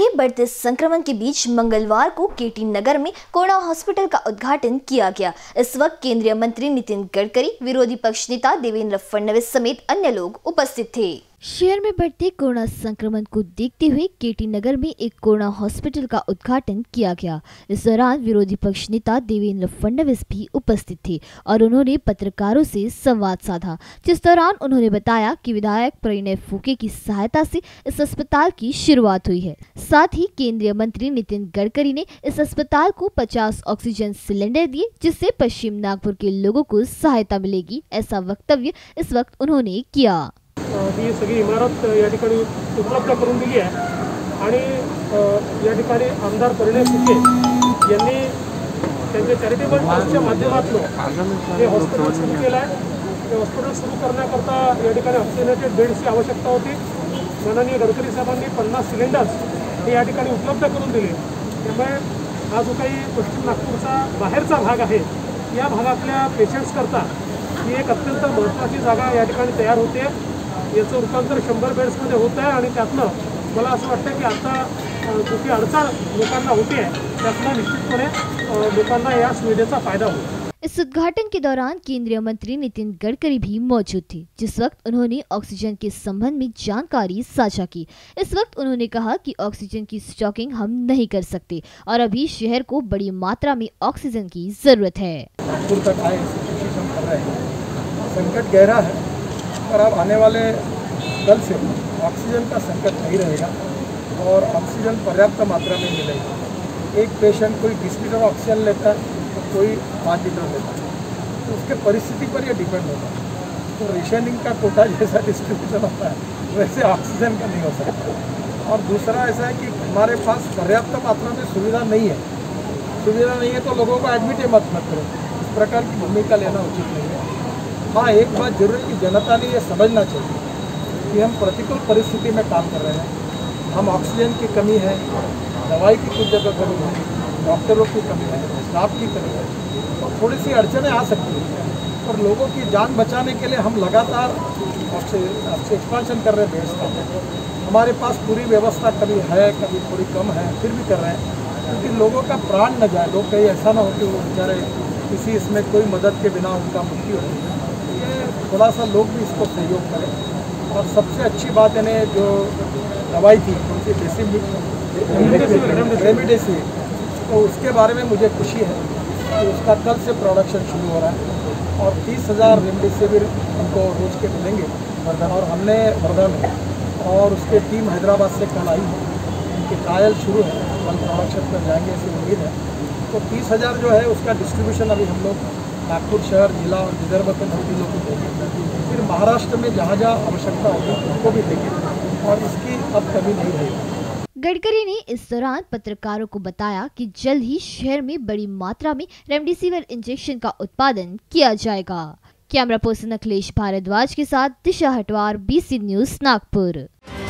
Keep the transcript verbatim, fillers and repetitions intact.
के बढ़ते संक्रमण के बीच मंगलवार को केटी नगर में कोरोना हॉस्पिटल का उद्घाटन किया गया। इस वक्त केंद्रीय मंत्री नितिन गडकरी, विरोधी पक्ष नेता देवेंद्र फडणवीस समेत अन्य लोग उपस्थित थे। शहर में बढ़ते कोरोना संक्रमण को देखते हुए केटी नगर में एक कोरोना हॉस्पिटल का उद्घाटन किया गया। इस दौरान विरोधी पक्ष नेता देवेंद्र फडणवीस भी उपस्थित थे और उन्होंने पत्रकारों से संवाद साधा, जिस दौरान उन्होंने बताया कि विधायक परिणय फुके की सहायता से इस अस्पताल की शुरुआत हुई है। साथ ही केंद्रीय मंत्री नितिन गडकरी ने इस अस्पताल को पचास ऑक्सीजन सिलेंडर दिए, जिससे पश्चिम नागपुर के लोगों को सहायता मिलेगी। ऐसा वक्तव्य इस वक्त उन्होंने किया। ही सगळी इमारत या ठिकाणी उपलब्ध करून दिली आहे आणि या ठिकाणी आमदार परिणय फुके यांनी त्यांच्या चॅरिटेबल ट्रस्टच्या माध्यमातून हे हॉस्पिटल सुरू केलं आहे। हे हॉस्पिटल सुरू करण्याकरता या ठिकाणी ऑक्सिजनेटेड बेड्सची आवश्यकता होती। माननीय गडकरी साहेबांनी पन्नास सिलेंडर्स हे या ठिकाणी उपलब्ध करून दिले। त्यामुळे हा जो काही पश्चिम नागपूरचा बाहेरचा भाग आहे, या भागातल्या पेशंट्स करता ही एक अत्यंत महत्त्वाची जागा या ठिकाणी तयार होते। याचं रूपांतर शंभर बेड्समध्ये होत आहे आणि त्यातनं मला असं वाटतं की आता जो काही अडचण लोकांना होती आहे त्यातनं निश्चितपणे लोकांना या सुविधेचा फायदा होईल। इस उद्घाटन के दौरान केंद्रीय मंत्री नितिन गडकरी भी मौजूद थे, जिस वक्त उन्होंने ऑक्सीजन के संबंध में जानकारी साझा की। इस वक्त उन्होंने कहा कि ऑक्सीजन की स्टॉकिंग हम नहीं कर सकते और अभी शहर को बड़ी मात्रा में ऑक्सीजन की जरूरत है। नागपुर तक आए कोशिश कर रहे हैं, संकट गहरा है और अब आने वाले कल से ऑक्सीजन का संकट नहीं रहेगा और ऑक्सीजन पर्याप्त मात्रा में मिलेगी। एक पेशेंट कोई बीस लीटर ऑक्सीजन लेता है तो कोई पाँच लीटर लेता है, तो उसके परिस्थिति पर यह डिपेंड होता है। तो रेशनिंग का कोटा जैसा डिस्ट्रीब्यूशन होता है वैसे ऑक्सीजन का नहीं हो सकता। और दूसरा ऐसा है कि हमारे पास पर्याप्त मात्रा में सुविधा नहीं है। सुविधा नहीं है तो लोगों को एडमिट ही मत मत करो, इस प्रकार की भूमिका लेना उचित नहीं है। हाँ, एक बात जरूर है कि जनता ने ये समझना चाहिए कि हम प्रतिकूल परिस्थिति में काम कर रहे हैं। हम ऑक्सीजन की कमी है, दवाई की कुछ जगह कमी है, डॉक्टरों की कमी है, स्टाफ की कमी है, तो थोड़ी सी अड़चनें आ सकती हैं। और लोगों की जान बचाने के लिए हम लगातार एक्सपांशन कर रहे हैं बेड्स का। हमारे पास पूरी व्यवस्था कभी है, कभी थोड़ी कम है, फिर भी कर रहे हैं क्योंकि लोगों का प्राण न जाए। लोग कहीं ऐसा ना हो कि वो बेचारे किसी इसमें कोई मदद के बिना उनका मृत्यु हो। थोड़ा सा लोग भी इसको सहयोग करें। और सबसे अच्छी बात यानी जो दवाई थी उनकी रेमडेसिविर, तो उसके बारे में मुझे खुशी है कि उसका कल से प्रोडक्शन शुरू हो रहा है और तीस हज़ार रेमडेसिविर उनको रोज के मिलेंगे। और हमने वर्धा में और उसके टीम हैदराबाद से कल आई है, उनके ट्रायल शुरू है, कल प्रोडक्शन पर जाएंगे ऐसी उम्मीद है। तो तीस हज़ार जो है उसका डिस्ट्रीब्यूशन अभी हम लोग नागपुर शहर, जिला और विदर्भ के नौ जिलों को देंगे। फिर महाराष्ट्र में जहाँ जहाँ आवश्यकता होगी उनको भी देंगे और इसकी अब कमी नहीं रहेगी। गडकरी ने इस दौरान पत्रकारों को बताया कि जल्द ही शहर में बड़ी मात्रा में रेमडेसिविर इंजेक्शन का उत्पादन किया जाएगा। कैमरा पर्सन अखिलेश भारद्वाज के साथ दिशा हटवार, बीसी न्यूज नागपुर।